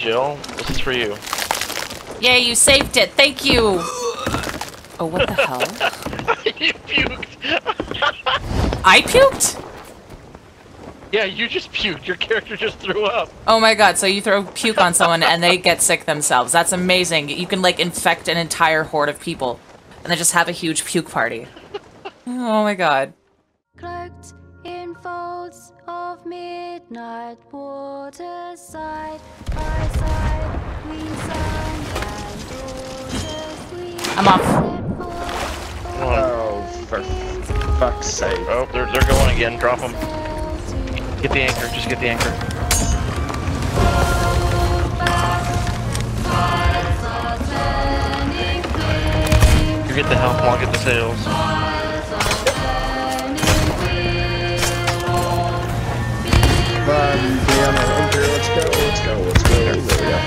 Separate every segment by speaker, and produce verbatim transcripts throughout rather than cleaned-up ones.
Speaker 1: Jill. This is for you.
Speaker 2: Yeah, you saved it. Thank you. Oh, what the hell?
Speaker 1: You puked.
Speaker 2: I puked?
Speaker 1: Yeah, you just puked. Your character just threw up.
Speaker 2: Oh my god, so you throw puke on someone and they get sick themselves. That's amazing. You can, like, infect an entire horde of people and then just have a huge puke party. Oh my god.
Speaker 3: Cloaked in folds of midnight water, side by side, we sang and daughters we
Speaker 2: I'm off.
Speaker 4: Oh, for fuck's sake.
Speaker 1: Oh, they're, they're going again. Drop them. Get the anchor. Just get the anchor. You get the help, I'll get the sails.
Speaker 4: Run, Brianna, anchor, let's go, let's go, let's go. There we go.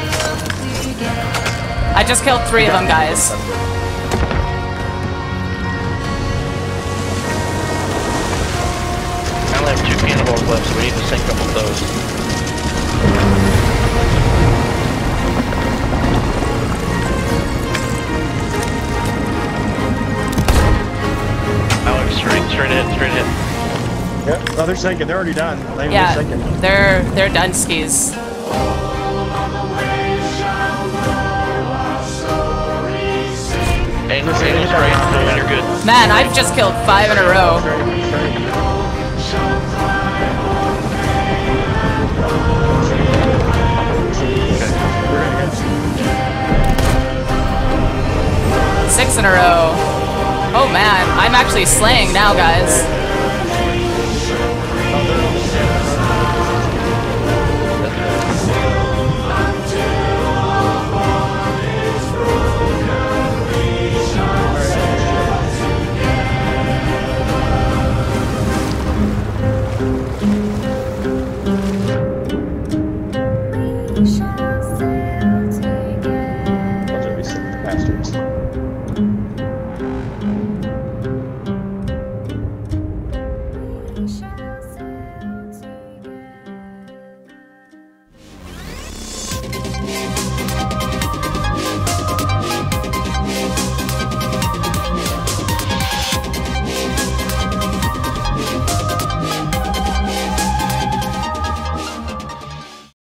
Speaker 2: I just killed three of them, guys.
Speaker 1: I only have two cannonballs left, so we need to sink up with those. Alex, straight, straight ahead, straight ahead.
Speaker 4: Yep, oh, they're sinking, they're already done. They
Speaker 2: Yeah,
Speaker 4: sinking.
Speaker 2: they're they're done skis.
Speaker 1: Aim, aim straight, and you're good.
Speaker 2: Man, I've just killed five in a row. Six in a row. Oh man, I'm actually slaying now, guys.